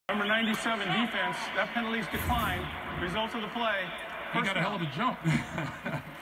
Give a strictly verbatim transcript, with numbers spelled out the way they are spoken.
Number ninety-seven defense, that penalty's declined. Result of the play. He got a hell of a jump.